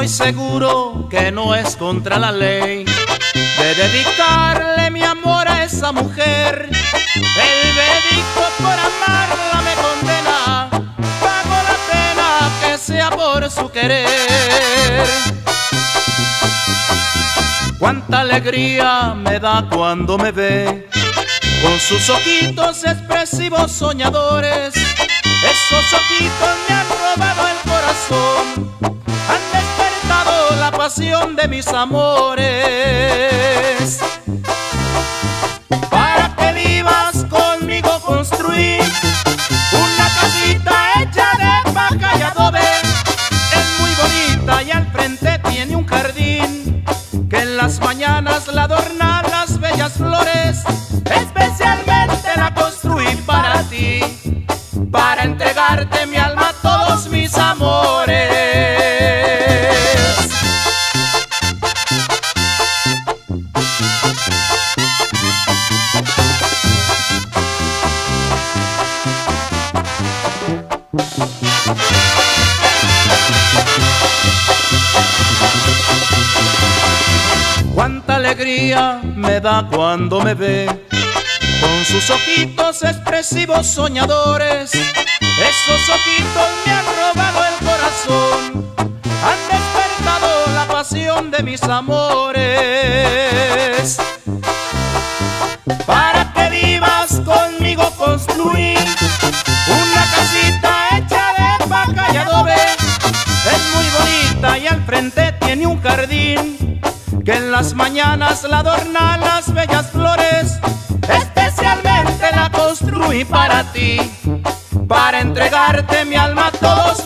estoy seguro que no es contra la ley de dedicarle mi amor a esa mujer. El veredicto por amarla me condena, pago la pena que sea por su querer. Cuánta alegría me da cuando me ve con sus ojitos expresivos soñadores. Esos ojitos me han robado el corazón, han despertado la pasión de mis amores. Para que vivas conmigo construí una casita hecha de paja y adobe. Es muy bonita y al frente tiene un jardín que en las mañanas la adornan las bellas flores. Especialmente la construí para ti, para entregarte mi alma a todos mis amores. Cuánta alegría me da cuando me ve con sus ojitos expresivos soñadores. Esos ojitos me han robado el corazón, han despertado la pasión de mis amores. Para que vivas conmigo construí una casita hecha de paja y adobe. Es muy bonita y al frente tiene un jardín que en las mañanas la adornan las bellas flores. Especialmente la construí para ti, para entregarte mi alma a todos